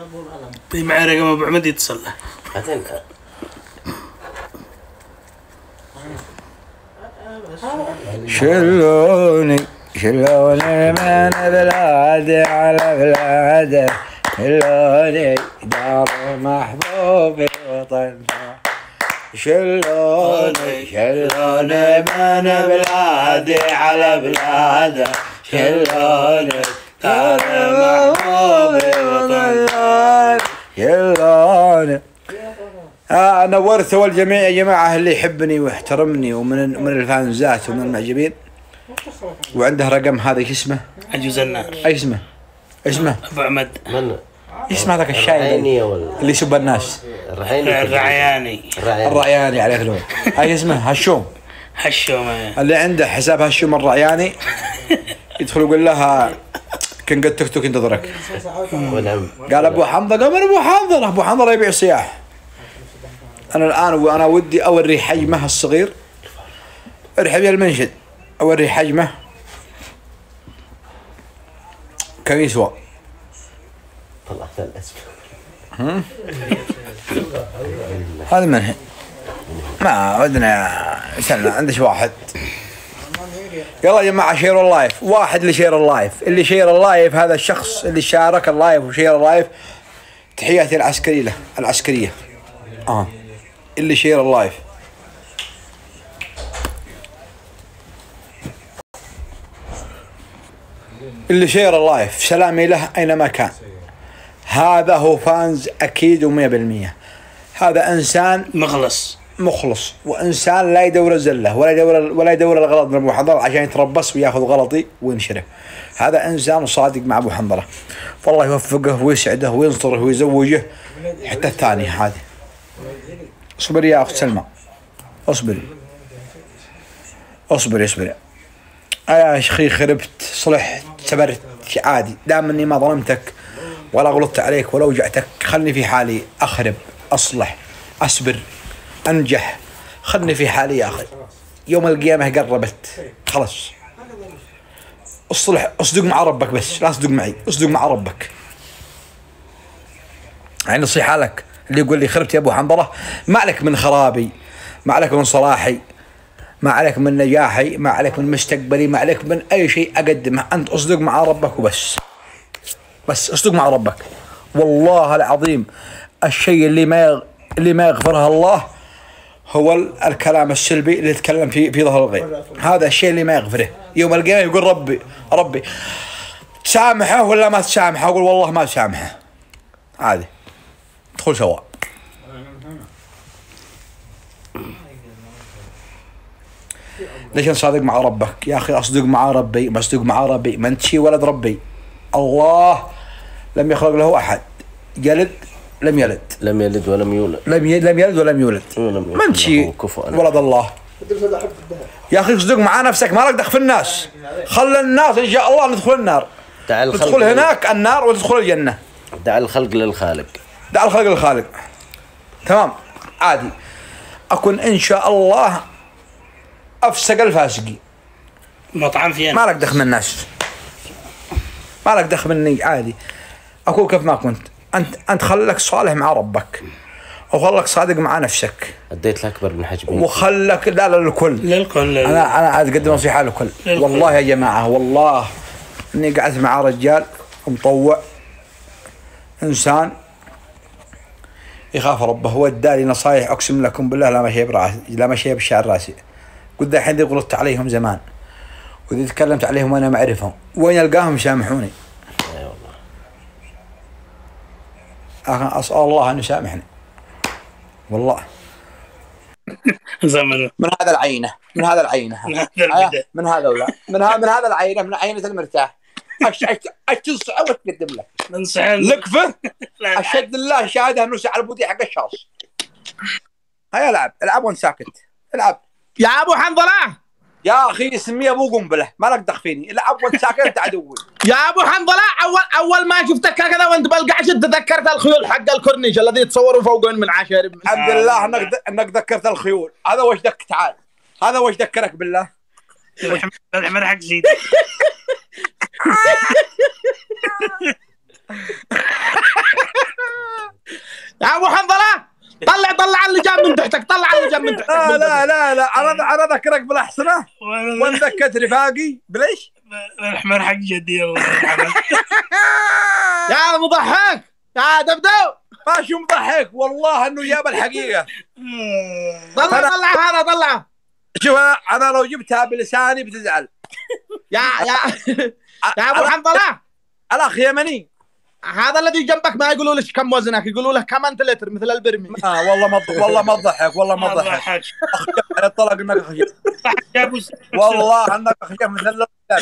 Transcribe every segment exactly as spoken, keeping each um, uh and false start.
معي رقم ابو حمد يتصل له. شلوني شلوني من بلادي على بلاده، شلوني دار محبوبي وطن، شلوني شلوني من بلادي على بلاده، شلوني دار محبوبي وطن، شلوني. آه نورتوا الجميع يا جماعة اللي يحبني ويحترمني ومن من الفانزات ومن المعجبين. وعنده رقم هذا ايش اسمه؟ عجوز النار. اي اسمه؟ اسمه؟ ابو عمد. من؟ اسمه هذاك الشايب اللي يسب الناس. الرعياني. الرعياني عليه لون. اي اسمه؟ هشوم. هشوم. اللي عنده حساب هشوم الرعياني يدخل يقول لها كان قد تك تك انتظرك. قال ابو حنظله، قال ابو حنظله، ابو حنظله يبيع صياح. أنا الآن وأنا ودي أوري حجمه الصغير، ارحب يا المنشد، أوري حجمه كم يسوى. طلعت الأسفل. هذا من هي؟ ما ودنا سنة عندش واحد. يلا يا جماعة شير اللايف، واحد اللي شير اللايف، اللي شير اللايف هذا الشخص اللي شارك اللايف وشير اللايف تحياتي العسكرية له العسكرية. آه اللي شير اللايف. اللي شير اللايف سلامي له أينما كان. هذا هو فانز أكيد ومية بالمية. هذا إنسان مخلص مخلص وإنسان لا يدور الزلة ولا يدور ولا يدور الغلط من أبو حنظلة عشان يتربص وياخذ غلطي وينشره. هذا إنسان صادق مع أبو حنظلة، فالله يوفقه ويسعده وينصره ويزوجه. حتى الثاني هذه. اصبري يا أخت سلمى، اصبري اصبري اصبري. يا شيخي خربت صلحت سبرت عادي، دام اني ما ظلمتك ولا غلطت عليك ولا وجعتك، خلني في حالي، اخرب اصلح اصبر انجح، خلني في حالي يا اخي. يوم القيامة قربت خلاص. اصلح اصدق مع ربك، بس لا تصدق معي، اصدق مع ربك. يعني نصيحة لك اللي يقول لي خربت يا ابو حنظلة، ما عليك من خرابي، ما عليك من صلاحي، ما عليك من نجاحي، ما عليك من مستقبلي، ما عليك من اي شيء اقدمه. انت اصدق مع ربك وبس، بس اصدق مع ربك. والله العظيم الشيء اللي ما يغ... اللي ما يغفرها الله هو الكلام السلبي اللي يتكلم في في ظهر الغيب. هذا الشيء اللي ما يغفره. يوم القيامة يقول ربي ربي تسامحه ولا ما تسامحه؟ اقول والله ما تسامحه، عادي ادخل سوا. ليش صادق مع ربك يا اخي؟ اصدق مع ربي، ما اصدق مع ربي ما انت شي ولد ربي. الله لم يخلق له احد، يلد لم يلد لم يلد ولم يولد لم ي... لم يلد ولم يولد، ما انت شي ولد الله يا اخي. اصدق مع نفسك، ما لك دخل في الناس. خلي الناس ان شاء الله ندخل النار، ندخل هناك النار وتدخل الجنة. دع الخلق للخالق، دع الخلق للخالق. تمام عادي. اكون ان شاء الله افسق الفاسقي، مطعم فيه ما لك دخل من الناس، ما لك دخل مني، عادي اكون كيف ما كنت. انت انت خلك صالح مع ربك وخلك صادق مع نفسك. اديت الاكبر من حجمي وخلك لا لا للكل للكل. انا انا عاد اقدم نصيحه للكل. والله يا جماعه والله اني قعدت مع رجال مطوع، انسان يخاف ربه، هو ادالي نصايح اقسم لكم بالله لا ماشيه براسي، لا ماشيه بشعر راسي. قلت الحين غلطت عليهم زمان وإذا تكلمت عليهم وانا ما اعرفهم، وين القاهم يسامحوني. اي والله اسال الله ان يسامحني والله. من هذا العينه من هذا العينه من هذا ولا من هذا من هذا العينه من عينه المرتاح. اشتصع وتقدم له لكفه اشد الله شهاده انه سعر البودي حق الشاص. هيا العب العب وانت ساكت، العب يا ابو حنظله. يا اخي سميه ابو قنبله، ما لك دخل فيني، العب وانت ساكت انت عدوي. يا ابو حنظله اول اول ما شفتك هكذا وانت بالقعش تذكرت الخيول حق الكورنيش الذي يتصوروا فوقهم من عشر. الحمد لله انك انك ذكرت الخيول. هذا وش ذك تعال، هذا وش ذكرك بالله؟ الحمد حق زيد. لا انا انا اذكرك بالاحسنه وانذكرت رفاقي بليش؟ الحمار حق جدي والله. يا مضحك يا دبدو. ما شو مضحك والله انه جاب الحقيقه. طلع طلع هذا طلع. شوف انا لو جبتها بلساني بتزعل. يا يا يا ابو حنظله الاخ يمني هذا الذي جنبك ما يقولوا لك كم وزنك، يقولوا له كم انت لتر مثل البرمي. اه والله ما والله ما تضحك والله ما تضحك. اخيك على الطلاق انك اخيك والله انك اخيك مثل الولد.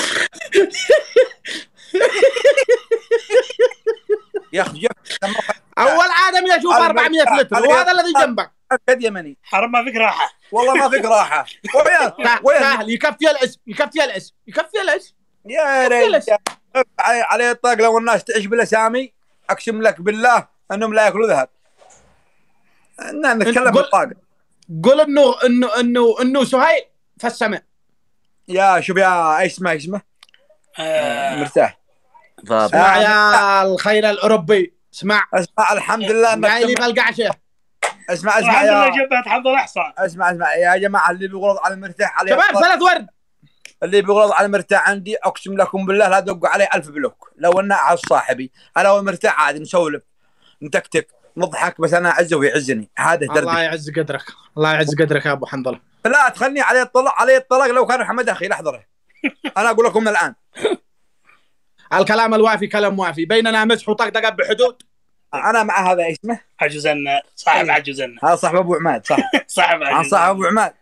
يا اخي اول ادم يشوف أربعمية لتر وهذا الذي جنبك قد يمني. حرام ما فيك راحه والله ما فيك راحه. وين وين سهل يكفي الاسم يكفي الاسم يكفي الاسم يا رجال عليه الطاق. لو الناس تعيش بالاسامي اقسم لك بالله انهم لا ياكلوا ذهب. انا نتكلم بالطاقه. قول انه انه انه انه سهيل في السماء. يا شوف يا ايش اسمه ايش اسمه آه. مرتاح. اسمع يا الخير الاوروبي اسمع اسمع الحمد لله انك جاي لي بالقعشه. اسمع اسمع الحمد لله يا جبهة حمد الله حصان. اسمع اسمع يا جماعه اللي بيغلط على المرتاح عليه شباب ثلاث ورد. اللي بيغلط على المرتاح عندي اقسم لكم بالله لا دقوا عليه ألف بلوك. لو انه على صاحبي انا والمرتاح عادي نسولف نتكتك نضحك بس انا اعزه ويعزني هذا دربي. الله يعز قدرك الله يعز قدرك يا ابو حنظله. لا تخلني عليه الطلاق عليه الطلاق لو كان محمد اخي لا احضره. انا اقول لكم الان الكلام الوافي كلام وافي بيننا مسح وطقطقه بحدود. انا مع هذا اسمه عجوزنا صاحب عجوزنا. هذا صاحب ابو عماد صح. صاحب عجوزنا عن صاحب ابو عماد.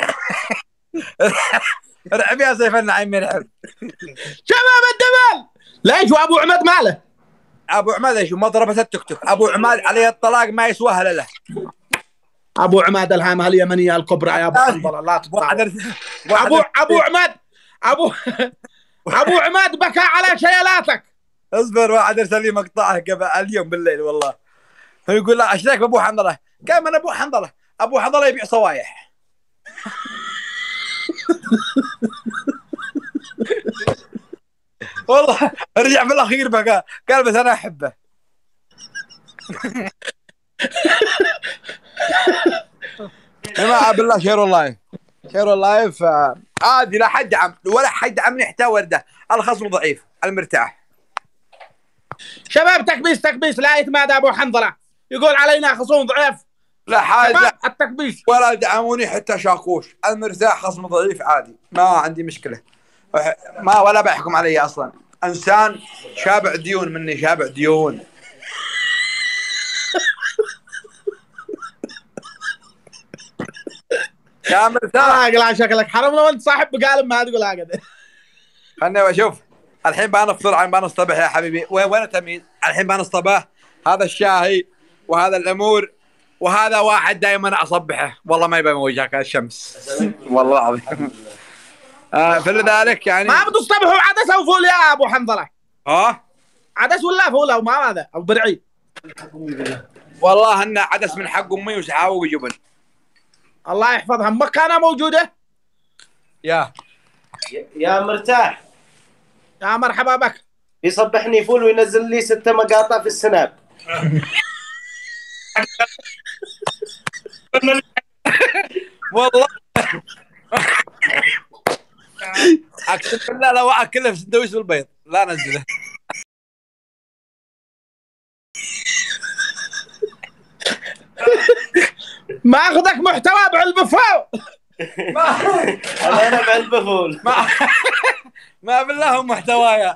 ارعب يا سيف النعيم يرعب. شباب الدبل ليش وابو عماد ماله؟ ابو عماد ايش مضربه التيك توك. ابو عماد عليه الطلاق ما يسواها له. ابو عماد الهامه اليمنيه الكبرى يا ابو حنظله لا تطلع. ابو ابو عماد ابو ابو عماد بكى على شيلاتك. اصبر واحد ارسل لي مقطعه قبل اليوم بالليل والله. فيقول لا ايش رايك بابو حنظله؟ قال من ابو حنظله؟ ابو حنظله يبيع صوايح. والله رجع في الاخير بقى قال بس انا احبه. جماعه بالله شيروا اللايف شيروا اللايف عادي لا حد عم ولا حد عم نحتاج ورده. الخصم ضعيف المرتاح. شباب تكبيس تكبيس لا يتمادى ابو حنظله يقول علينا خصوم ضعيف. لا حاجه التكبيس ولا دعموني حتى شاكوش. المرتاح خصم ضعيف عادي ما عندي مشكله. ما ولا بيحكم علي اصلا. انسان شابع ديون مني شابع ديون. يا مرتاح اقلع شكلك حرام لو انت صاحب بقالب ما تقول هكذا. خلني اشوف الحين بنفطر عن بنصطبح يا حبيبي. وين وين التمييز؟ الحين بنصطبح هذا الشاهي وهذا الامور وهذا واحد دائما اصبحه والله ما يبان وجهك الشمس والله العظيم. آه فلذلك يعني ما بتصطبحوا عدس او فول يا ابو حنظله. اه عدس ولا فول او ما هذا او برعي. والله انه عدس من حق امي وسحاوي وجبن. الله يحفظها مكانها موجوده. يا يا مرتاح يا مرحبا بك. يصبحني فول وينزل لي ستة مقاطع في السناب. والله اقسم بالله لو اكله في سندويش بالبيض لا انزله. ما اخذك محتوى بعلبفو. ما انا بعلبه فول. ما ما بالله محتوايا.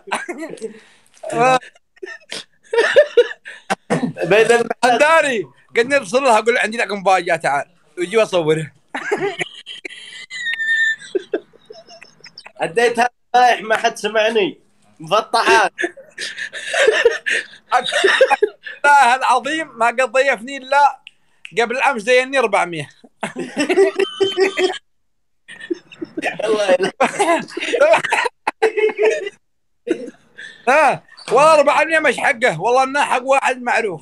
بين المحل داري قد نوصل لها اقول عندي لك مفاجاه تعال ويجي اصوره. اديتها رايح ما حد سمعني مفطحات. الله العظيم ما قد ضيفني الا قبل امس زيني أربعمية. الله ها والله أربعمية مش حقه والله انه حق واحد معروف.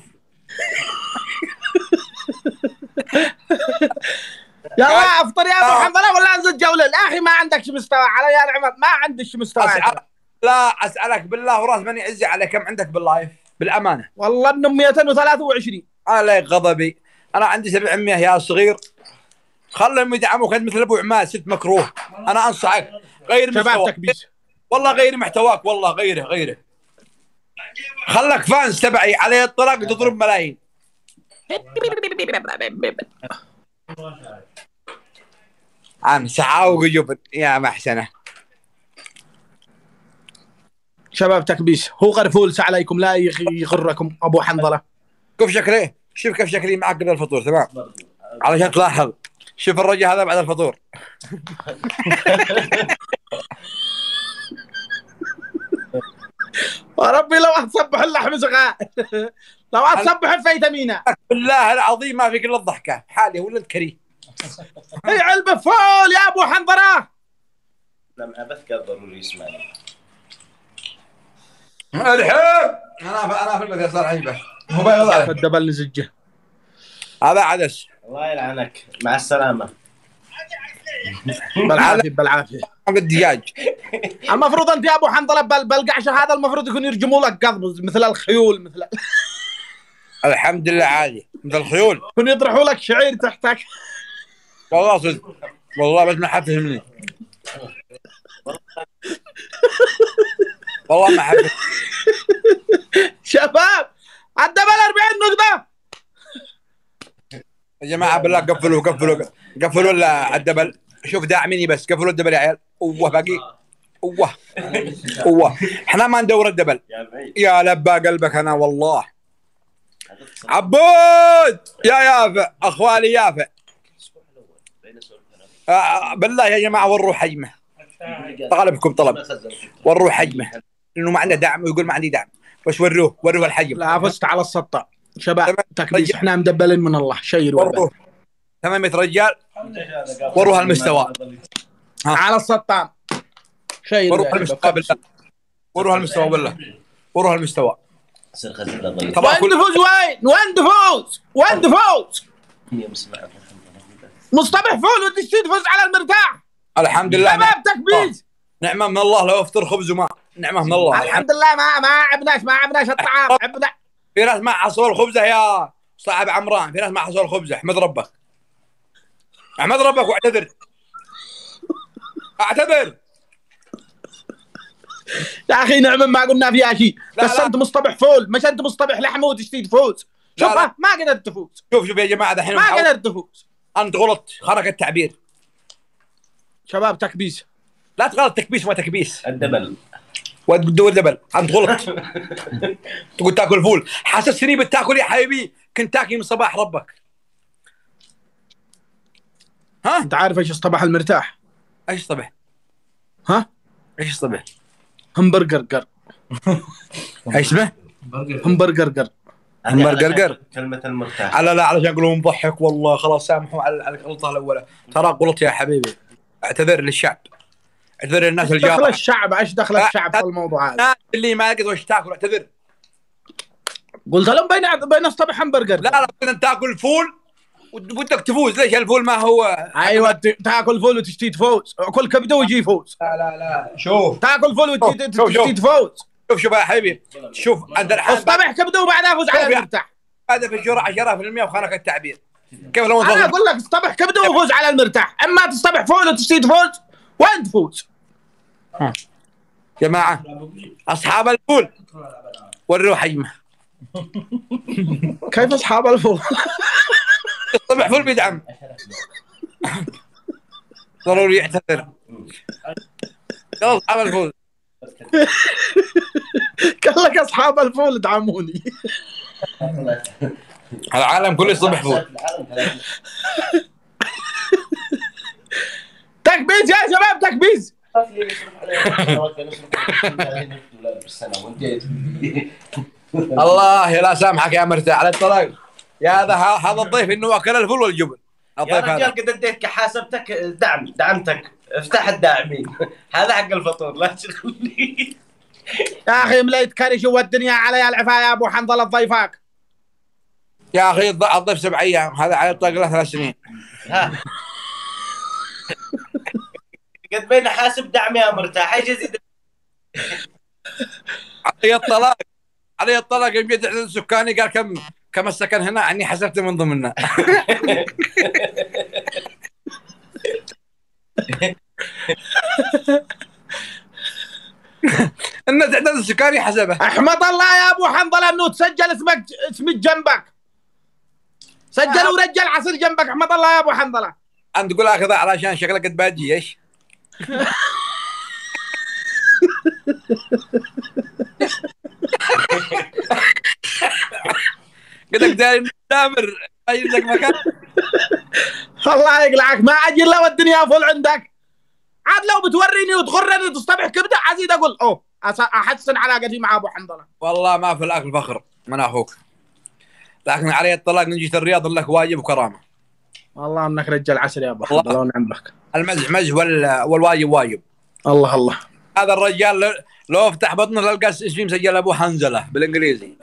يلا افطر يا ابو حنظله ولا انزل جوله. الاخي ما عندكش مستوى على يا العمر ما عندكش مستوى. أسأل... لا اسالك بالله وراس ماني عزي على كم عندك باللايف بالامانه. والله انه مئتين وثلاثة وعشرين. علي غضبي انا عندي سبعمية يا صغير. خلهم يدعموك انت مثل ابو عماد ست مكروه. انا انصحك غير شباب محتواك تكبيس. والله غير محتواك والله غيره غيره. خلك فانز تبعي عليه الطلاق تضرب ملايين. عن سحاوق جبن يا محسنه. شباب تكبيس هو غرفولس عليكم لا يغركم ابو حنظله. كيف شكله؟ شوف كيف شكلي معك قبل الفطور تمام. علشان تلاحظ شوف الرجل هذا بعد الفطور. وربي لو اتصبح اللحم زغاء لو اتصبح فيتامينه بالله العظيم ما في الا الضحكه حالي ولا الكريه. هي علبه فول يا ابو حنظله. لما بذكر ضروري يسمعني الحين انا انا في البث صار عيبه هو بيض الدبل نزجه هذا عدس. الله يلعنك مع السلامه. بالعافيه بالعافيه. الدجاج المفروض انت يا ابو حنظله بالقعشه هذا المفروض يكون يرجموا لك قضب مثل الخيول مثل الحمد لله عادي مثل الخيول. يكون يطرحوا لك شعير تحتك. والله صدق والله بس ما حد فهمني. والله ما حد. شباب الدبل أربعين نقطة يا جماعه بالله قفلوا قفلوا قفلوا الدبل. شوف داعميني بس قفلوا الدبل يا عيال. اوه باقي اوه اوه احنا ما ندور الدبل يا لبى قلبك انا والله. عبود يا يافع اخوالي يافع آه بالله يا جماعه وروا حجمه. طالبكم طلب وروا حجمه لانه ما عنده دعم ويقول ما عندي دعم بس وروه وروه الحجم. لا فزت على السطة شباب تكبيس احنا مدبلين من الله شير وروه ثمانية رجال وروه المستوى على السطام شير وروه المستوى بالله وروه المستوى بالله وروه المستوى. وين تفوز وين وين تفوز وين تفوز مصطبح فول وتشتي تفوز على المرتاح. الحمد لله شباب تكبيس نعمه من الله لو افطر خبز وماء نعمه من الله. الحمد لله ما ما عبناش ما عبناش الطعام عبنا. في ناس ما حصلوا الخبزه يا صاحب عمران. في ناس ما حصلوا الخبزه. احمد ربك احمد ربك واعتذر اعتذر يا اخي نعم ما قلنا فيها شيء بس لا. انت مصطبح فول مش انت مصطبح لحم وتشتي تفوز. شوف ما قدرت تفوز. شوف شوف يا جماعه دحين ما قدرت تفوز. انت غلط خرق التعبير. شباب تكبيس لا تغلط تكبيس ما تكبيس الدبل ودور دبل انت غلط. تقول تاكل فول حاسسني بتاكل يا حبيبي كنت تاكل من صباح ربك. ها انت عارف ايش اصطبح المرتاح؟ ايش صبح؟ ها ايش صبح؟ همبرجر قر ايش اسمه؟ همبرجر قر همبرجر كلمة المرتاح. لا لا علشان اقول مضحك والله خلاص سامحوا على الغلطه الاولى. ترى غلط يا حبيبي اعتذر للشعب اعتذر للناس الجاره. دخل الشعب ايش دخل الشعب في الموضوع هذا؟ اللي ما يقدر وش تاكل اعتذر. قلت لهم بين بين اصطبح همبرجر. لا لا بدنا تاكل فول ودك تفوز. ليش الفول ما هو ايوه تاكل فول وتشتي تفوز. كل كبده ويجي يفوز. لا لا لا شوف تاكل فول وتشتي تفوز. شوف شوف يا حبيبي شوف انت الحين اصطبح كبده وبعدها فوز على المرتاح. هذا في الجرعه عشرة بالمية وخانك التعبير. كيف لو انا اقول لك اصطبح كبده وفوز على المرتاح. اما تصطبح فول وتشتي تفوز وين تفوز؟ جماعه اصحاب الفول وروا حجمه. كيف اصحاب الفول؟ طبع فول بيدعم ضروري يعتذر. يلا اصحاب الفول قال لك اصحاب الفول ادعموني. العالم كله يصبح فول. تكبيز يا شباب تكبيز. الله لا سامحك يا مرتاح على الطلاق يا هذا هذا الضيف انه اكل الفول والجبن. يا رجال قد اديتك حاسبتك دعم دعمتك افتح الداعمين. هذا حق الفطور لا تشغلني يا اخي مليت كرش والدنيا علي العفا يا ابو حنظله ضيفك. يا اخي الضيف سبع ايام هذا على الطلاق له ثلاث سنين. ها قد بين حاسب دعم يا مرتاح ايش يزيد علي الطلاق علي الطلاق يوم جيت عدد سكاني قال كم كم السكن هنا عني حسبت من ضمننا. الناس عدد السكري حسبه. احمد الله يا ابو حنظله انه تسجل اسمك اسمك جنبك. سجل ورجل عصير جنبك احمد الله يا ابو حنظله. انت تقول اخذها علشان شكلك قد باجي ايش؟ قلت لك داير دامر اجيب لك مكان. الله يقلعك ما اجي الا والدنيا فل عندك. عاد لو بتوريني وتغرني وتصطبح كبده عزيز اقول اوه احسن علاقتي مع ابو حنظله. والله ما في الاكل فخر من اخوك، لكن علي الطلاق نجي الرياض لك واجب وكرامه. والله انك رجال عسل يا ابو حنظله ونعم بك. المزح مزح والواجب واجب. الله الله. هذا الرجال لو افتح بطنه تلقى اسمي مسجل ابو حنزله بالانجليزي.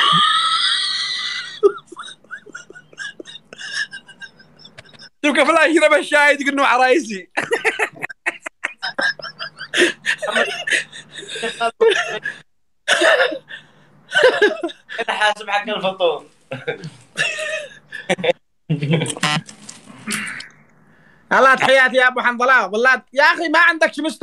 شوف كيف لا يشرب الشاي تقول انه عرايسي. انا حاسب حق الفطور. الله تحياتي يا ابو حنظله والله يا اخي ما عندك مستوى.